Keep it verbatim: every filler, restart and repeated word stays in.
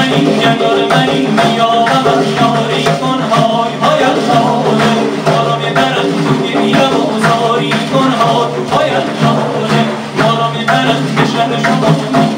این جنگل من این میامم یاری کن های های الله ما را میبرن تو گریم و زاری کن های های الله ما را میبرن به شهر شما